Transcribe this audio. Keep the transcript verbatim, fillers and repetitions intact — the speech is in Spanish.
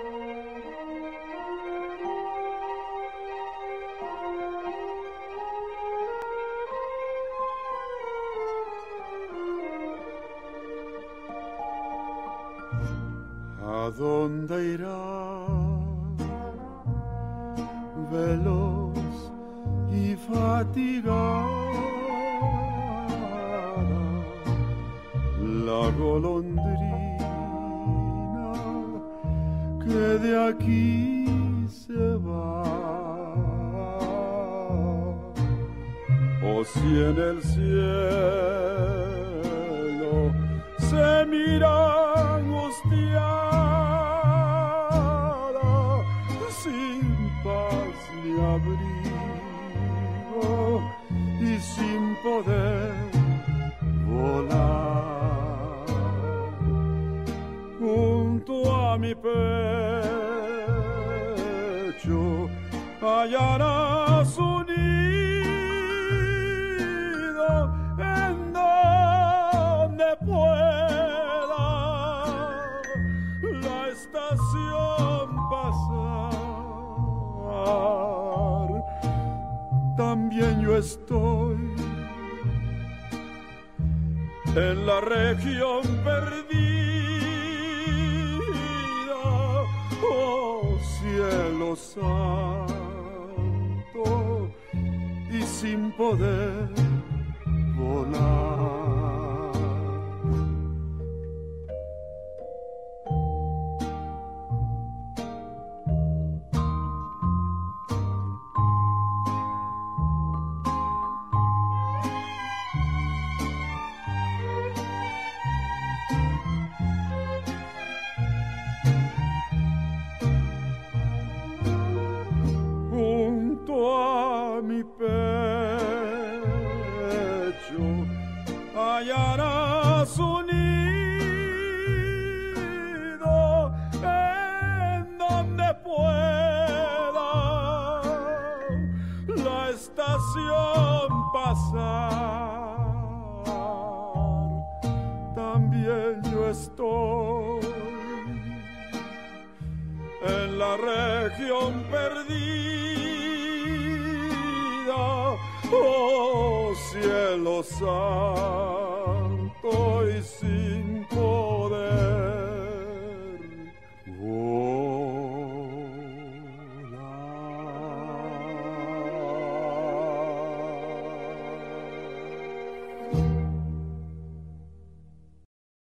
¿A dónde irá veloz y fatigada la golondrina que de aquí se va? O si en el cielo se mira angustiada, sin paz ni abrigo y sin poder volar, junto a mi pecho hallará su nido en donde pueda la estación pasar. También yo estoy en la región perdida, oh cielo santo, y sin poder volar. Mi pecho hallará su nido en donde pueda la estación pasar. También yo estoy en la región perdida, oh cielo santo, y si